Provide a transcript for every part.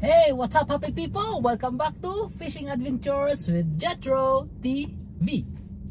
Hey, what's up happy people? Welcome back to Fishing Adventures with Jetro TV.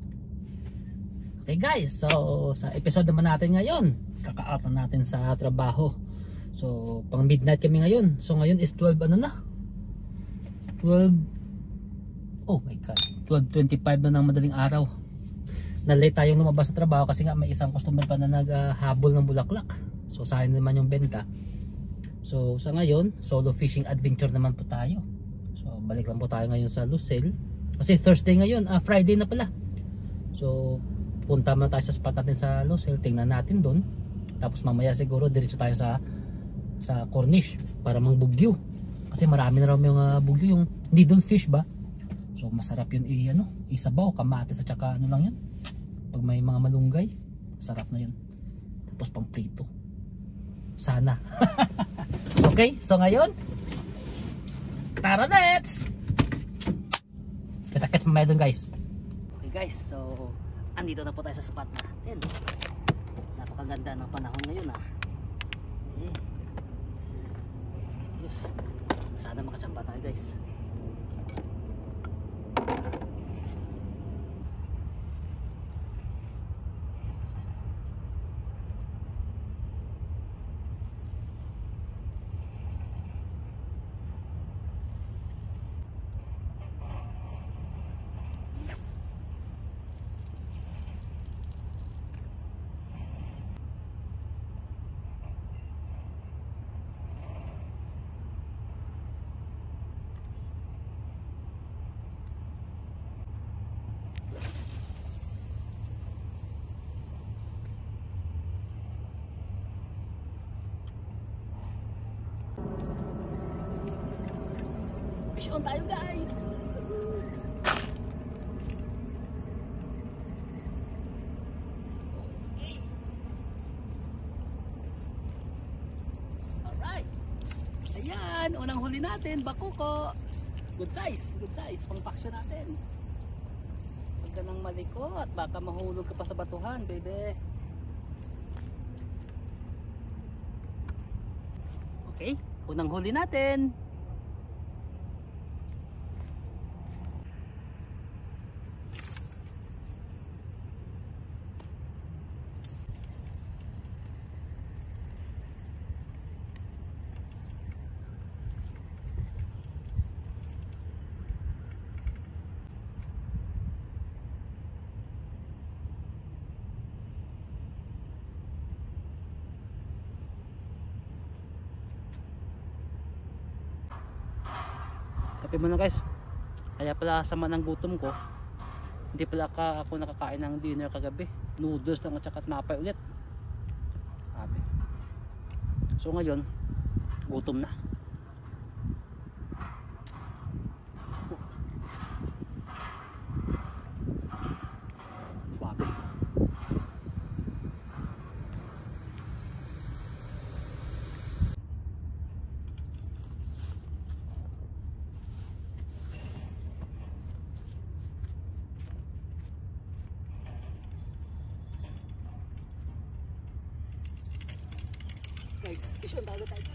Okay guys, so sa episode naman natin ngayon, kaka-out na natin sa trabaho. So pang midnight kami ngayon. So ngayon is 12 ano na? 12, oh my god, 12:25 na ng madaling araw. Na-late tayong lumabas sa trabaho kasi nga may isang customer pa na naghabol ng bulaklak. So sayang naman yung benta. So sa ngayon, solo fishing adventure naman po tayo. So balik lang po tayo ngayon sa Lucelle. Kasi Thursday ngayon, Friday na pala. So punta muna tayo sa spot natin sa Lucelle, tingnan natin doon. Tapos mamaya siguro diretso tayo sa Corniche para mangbugyo. Kasi marami na raw yung bugyo, yung needle fish ba. So masarap yun isabaw, kamatis at saka ano lang yun. Pag may mga malunggay, sarap na yun. Tapos pang prito. Sana. Okay, so ngayon, tara let's! Kita-kits mamaya dun guys. Okay guys, so andito na po tayo sa spot natin. Napakaganda ng panahon ngayon okay. Yes. Sana makachamba tayo guys. Fish on tayo guys. Alright. Ayan, unang huli natin, bakuko. Good size pang paksyo natin. Huwag ka nang malikot, baka mahulog ka pa sa batuhan, bebe. Okay, unang huli natin. Kape muna guys. Kaya pala sama ng gutom ko. Hindi pala ako nakakain ng dinner kagabi. Noodles lang at saka tinapay ulit. Sabi. So ngayon, gutom na. Swabe. Guys, fish on tayo guys.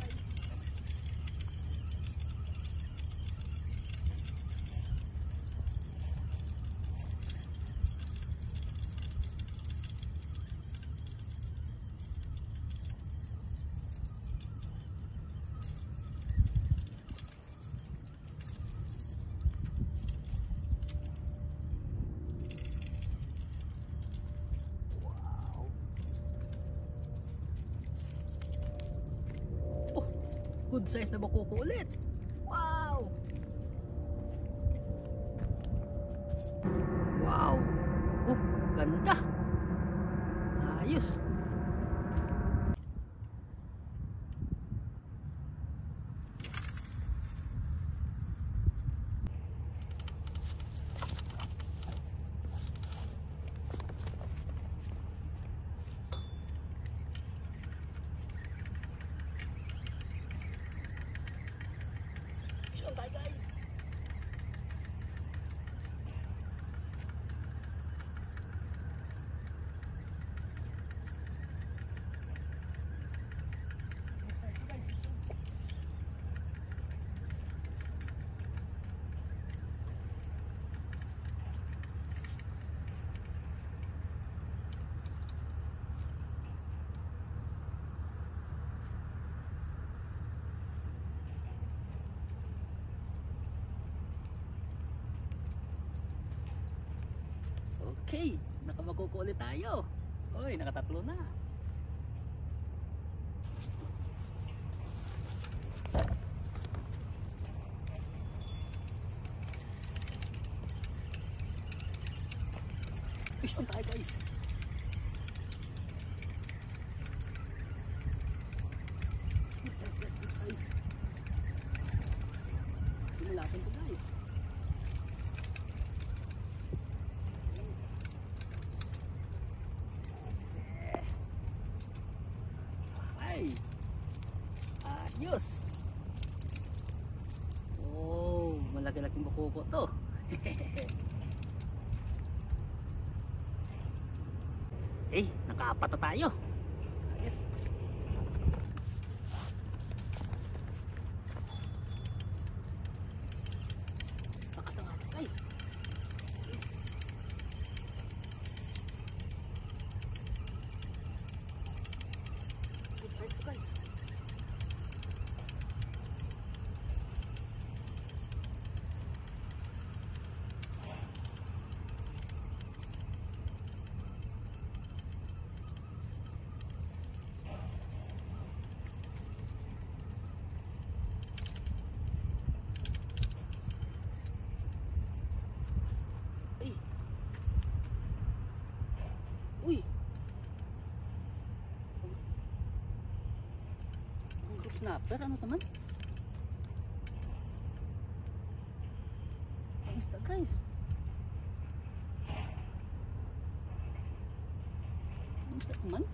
Good size na bakuko ulit. Wow! Wow! Oh, ganda! Ayos! Bye guys. Okay, nakamakuko ulit tayo. Oy, nakatatlo na. Fish on tayo guys. Pinalapan ko guys. Ay, ayos. Oh, malaki-laking bukuko to. Eh, nakaapat na tayo. Yes. Lakas na nga guys. Guys. Uy! Ang group snapper, ano naman? Ang isda guys. Ang isda naman?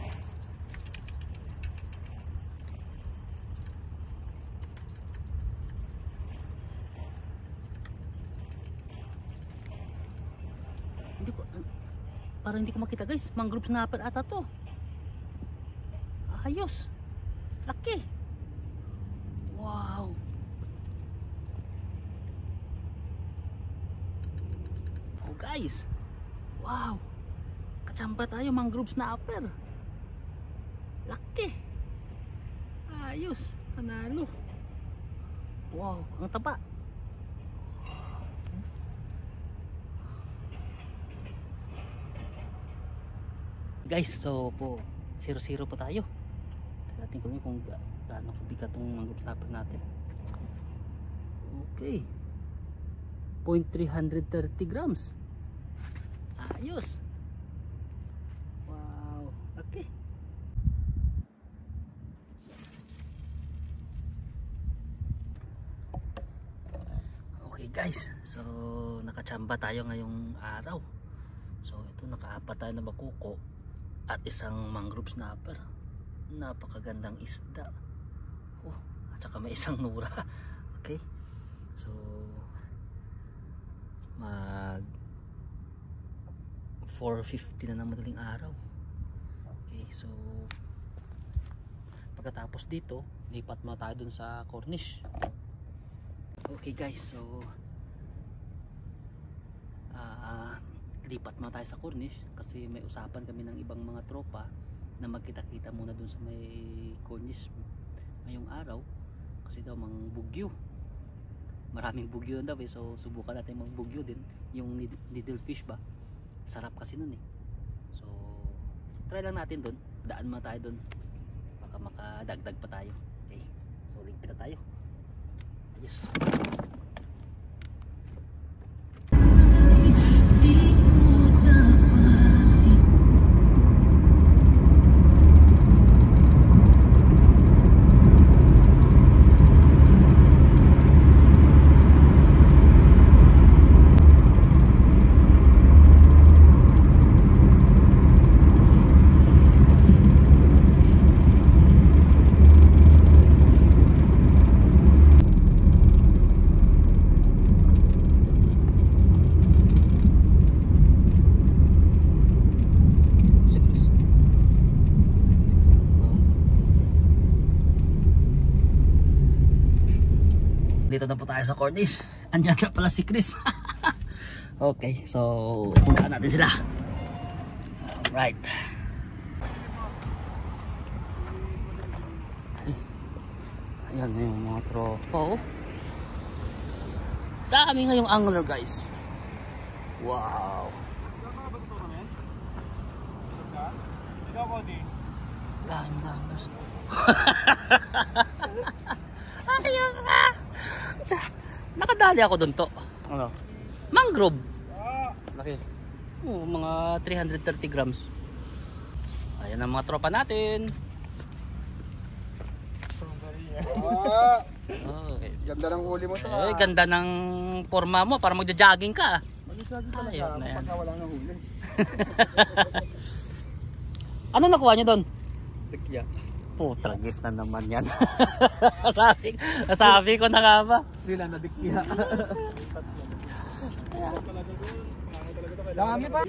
Hindi ko... Parang hindi ko makita guys, mangrove snapper ata to. Ayos, laki. Wow. Oh guys, wow, kachamba tayo mangrove snapper. Laki. Ayos, panalo. Wow, ang taba. Guys, so po 0-0 po tayo. Tingnan ko kung gaano kabigat itong mangrove snapper natin. Okay, 0.330 grams. Ayos. Wow, okay. Okay guys, so nakachamba tayo ngayong araw. So ito, nakaapat tayo na bakuko at isang mangrove snapper. Napakagandang isda. Oh, at saka may isang nura. Okay, so mag 4:50 na ng madaling araw. Okay, so pagkatapos dito lipat mo tayo dun sa Cornish. Okay guys, so lipat mo tayo sa Cornish kasi may usapan kami ng ibang mga tropa na magkita-kita muna dun sa may Cornish ngayong araw kasi daw mang bugyo, maraming bugyo daw eh. So subukan natin mang bugyo din, yung needlefish ba, sarap kasi nun eh. So try lang natin dun, daan mo tayo dun, baka makadagdag pa tayo. Okay, so ligpit na tayo. Ayos. Dito na po tayo sa Cornish. Andiyan na pala si Chris. Okay, so puntaan natin sila. Right. Ayan yung mga tropa. Oh. Dami ngayong angler guys. Wow. Daming. Ayun na. Nakadali ako doon to. Ano? Mangrove. Laki. Oo, mga 330 grams. Ayan ang mga tropa natin. Oh, Ganda ng huli mo to. ganda ng forma mo para magja-jogging ka. Mag-jogging talaga Ayun na yan. pagka wala nang huli. Ano nakuha niyo doon? Tikya. Tragis na naman yan. sabi ko na nga ba? Sila na dikya. Dami pa.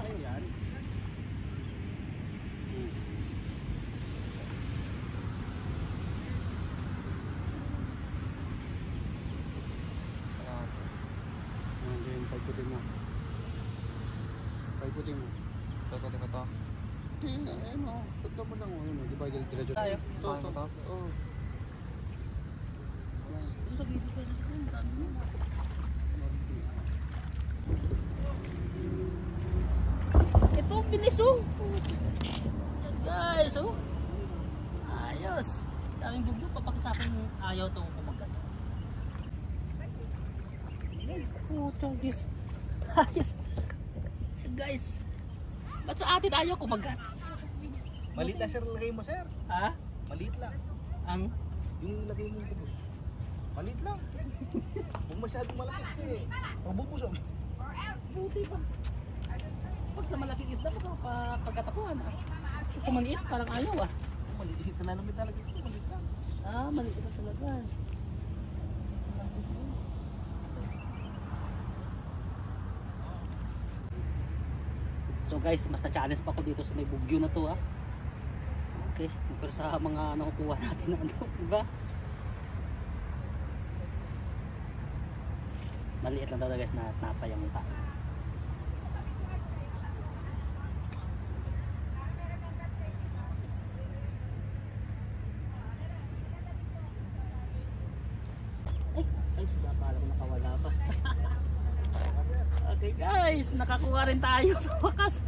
Paikutin mo. Ito. Hindi, ano, sundan mo lang. Di ba, diretso tayo? Ito. Oo. Ito, bilis oh. Guys, oh. Ayos. Daming bugyo. Papakit sa akin ayaw to kumagat. Tragis. Ayos. Guys, ba't sa atin ayaw kumagat? Maliit lang sir, lagay mo sir. Ha? Maliit lang. Yung lagay mo tubos. Maliit lang. Huwag masyadong malaki kasi mabubusog. Buti ba? Pag sa malaking isda pagkatapuan sa maliit parang ayaw Maliit na lang talaga. Maliit lang. Maliit na talaga. So guys, mas na-challenge pa ako dito sa may bugyo na to Okay, pero sa mga nakukuha natin na diba? Maliit lang talaga guys na napayang tayo. Ay, suda pala ko nakawala pa. Okay guys, nakakuha rin tayo sa wakas.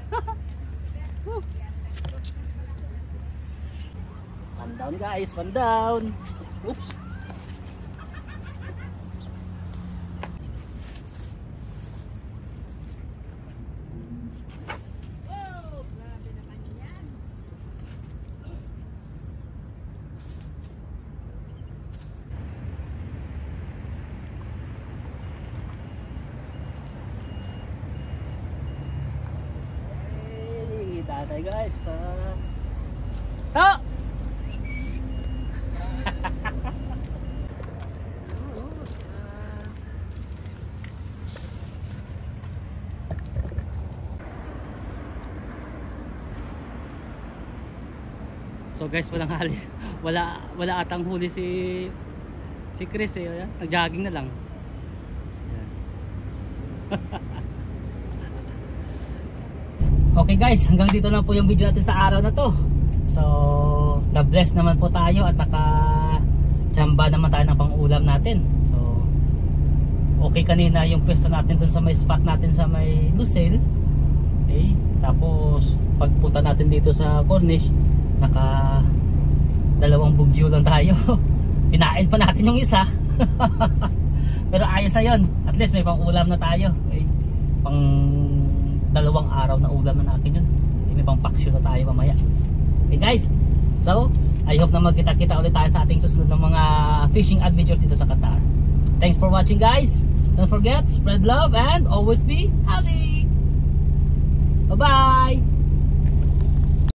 One down guys, one down. Oops. Tatay guys, So guys, walang halis. Wala atang huli si Chris nag-jogging na lang. Okay guys, hanggang dito lang po yung video natin sa araw na to. So, na-bless naman po tayo at naka-chamba naman tayo ng pang-ulam natin. So, okay kanina yung pwesto natin dun sa may spot natin sa may Lucille. Okay, tapos pagpunta natin dito sa Cornish, naka dalawang bugyo lang tayo. Pinain pa natin yung isa. Pero ayos na yon. At least may pang-ulam na tayo. Okay, pang dalawang araw na ulam na natin yun. May pang paksyo na tayo mamaya. Okay guys, so I hope na magkita-kita ulit tayo sa ating susunod ng mga fishing adventure dito sa Qatar. Thanks for watching guys. Don't forget, spread love and always be happy. Bye bye.